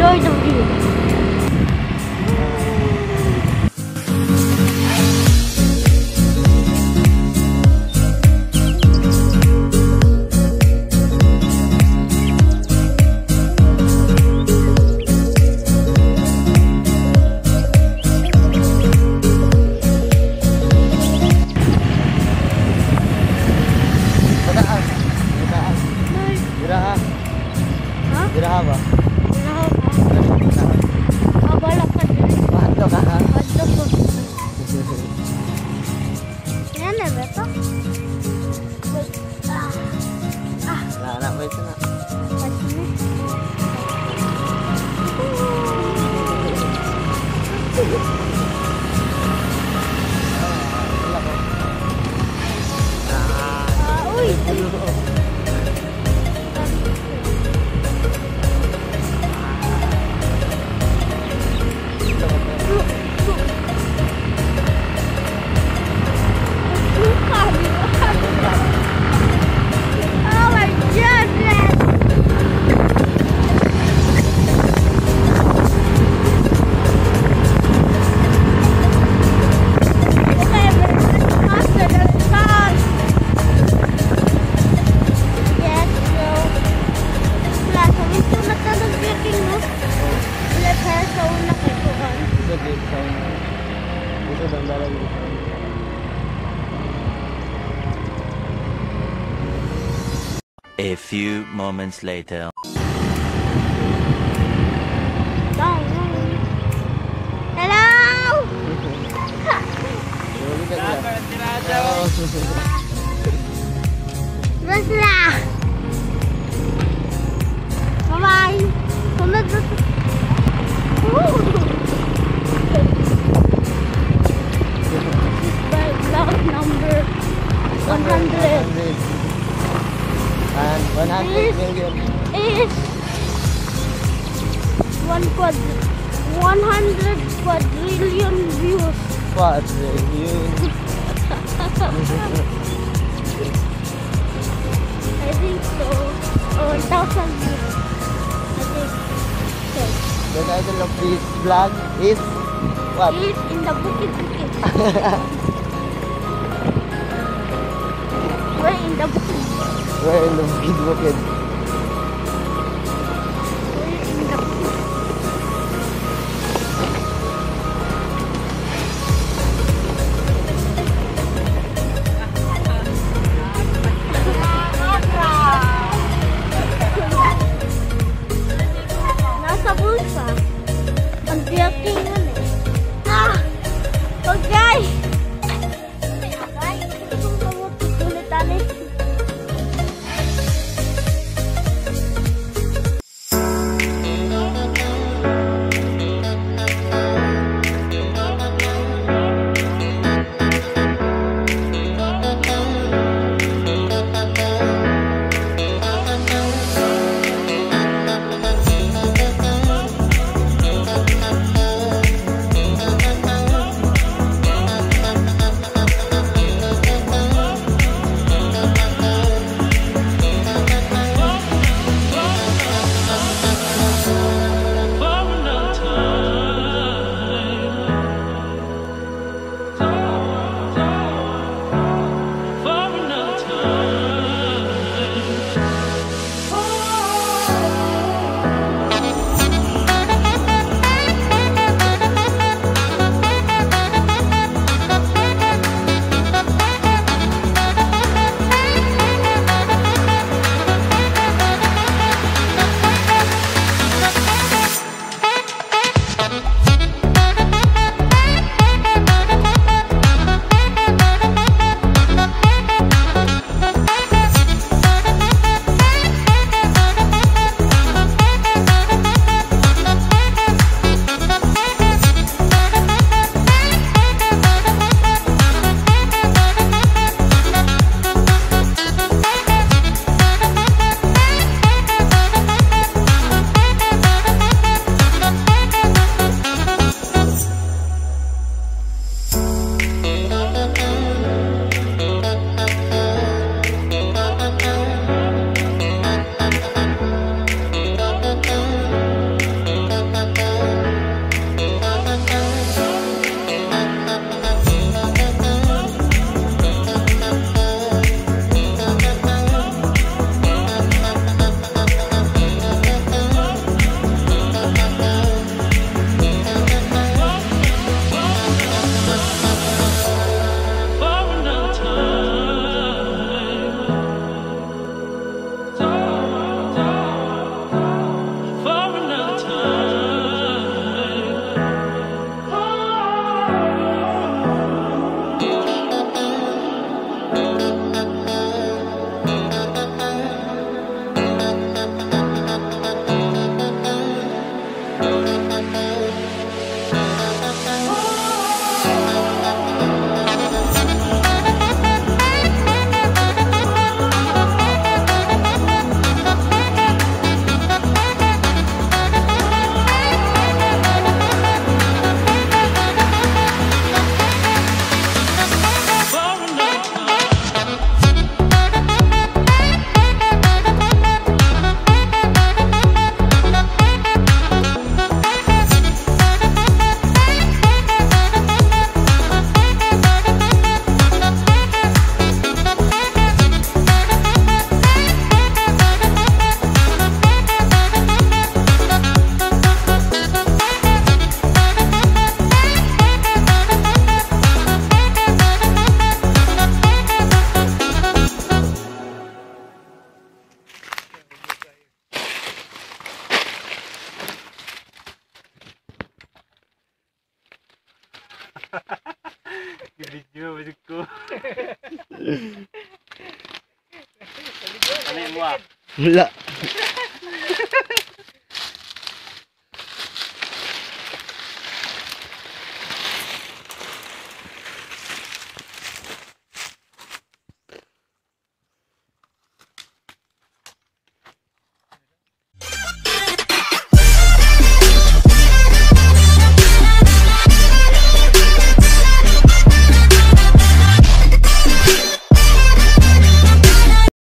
enjoy the view. Geraha ba? Balak ka dyan. Mahadlo ka ha? Mahadlo po. Yan na ba ito? Anak ba ito na? Uy! A few moments later. Hello! Basta! Bye-bye! Sunod na sa... This is by vlog number 100. And 100 million. Is 100 quadrillion views. Quadrillion. I think so. 1,000 views. I think so. The title of this vlog is what? It's in the Bukid. We're in the Bukid. We're in the Bukid. Nasa bulsa. Ang tiyaking man eh. Okay! Ano yung buwa? Wala.